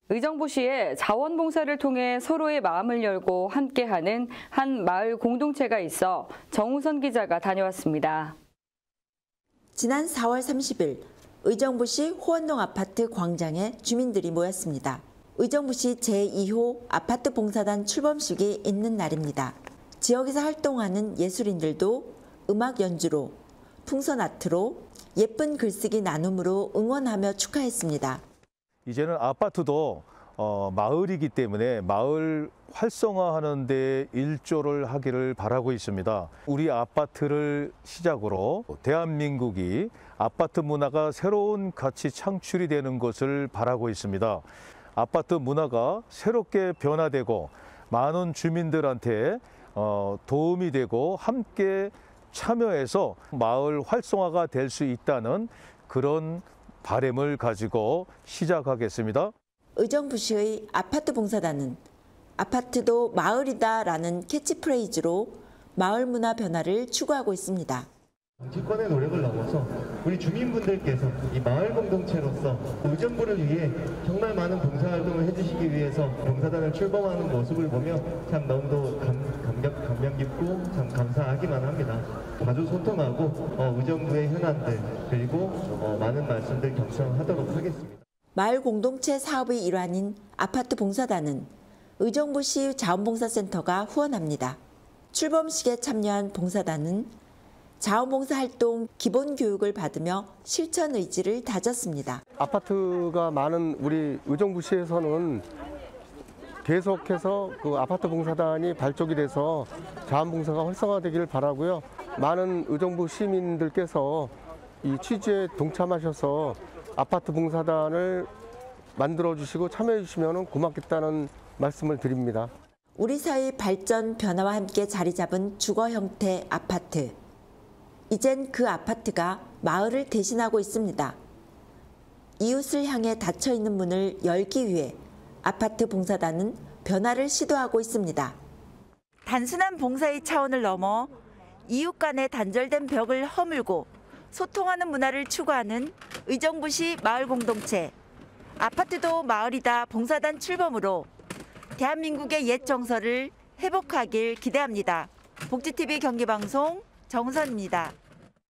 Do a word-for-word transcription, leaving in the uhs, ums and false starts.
의정부시에 자원봉사를 통해 서로의 마음을 열고 함께하는 한 마을 공동체가 있어 정우선 기자가 다녀왔습니다. 지난 사월 삼십일 의정부시 호원동 아파트 광장에 주민들이 모였습니다. 의정부시 제이 호 아파트 봉사단 출범식이 있는 날입니다. 지역에서 활동하는 예술인들도 음악 연주로, 풍선 아트로, 예쁜 글쓰기 나눔으로 응원하며 축하했습니다. 이제는 아파트도 어, 마을이기 때문에 마을 활성화하는 데 일조를 하기를 바라고 있습니다. 우리 아파트를 시작으로 대한민국이 아파트 문화가 새로운 가치 창출이 되는 것을 바라고 있습니다. 아파트 문화가 새롭게 변화되고 많은 주민들한테 어, 도움이 되고 함께 참여해서 마을 활성화가 될 수 있다는 그런 바람을 가지고 시작하겠습니다. 의정부시의 아파트 봉사단은 아파트도 마을이다라는 캐치프레이즈로 마을 문화 변화를 추구하고 있습니다. 정치권의 노력을 넘어서 우리 주민분들께서 이 마을 공동체로서 의정부를 위해 정말 많은 봉사활동을 해주시기 위해서 봉사단을 출범하는 모습을 보며 참 너무도 감, 감격, 감명 깊고 참 감사하기만 합니다. 자주 소통하고 어, 의정부의 현안들 그리고 어, 많은 말씀들 경청하도록 하겠습니다. 마을 공동체 사업의 일환인 아파트 봉사단은 의정부시 자원봉사센터가 후원합니다. 출범식에 참여한 봉사단은 자원봉사 활동 기본 교육을 받으며 실천 의지를 다졌습니다. 아파트가 많은 우리 의정부시에서는 계속해서 그 아파트 봉사단이 발족이 돼서 자원봉사가 활성화되기를 바라고요. 많은 의정부 시민들께서 이 취지에 동참하셔서 아파트 봉사단을 만들어 주시고 참여해 주시면 고맙겠다는 말씀을 드립니다. 우리 사회의 발전 변화와 함께 자리 잡은 주거 형태 아파트. 이젠 그 아파트가 마을을 대신하고 있습니다. 이웃을 향해 닫혀 있는 문을 열기 위해 아파트 봉사단은 변화를 시도하고 있습니다. 단순한 봉사의 차원을 넘어 이웃 간의 단절된 벽을 허물고 소통하는 문화를 추구하는 의정부시 마을 공동체. 아파트도 마을이다 봉사단 출범으로 대한민국의 옛 정서를 회복하길 기대합니다. 복지티비 경기방송 정선입니다.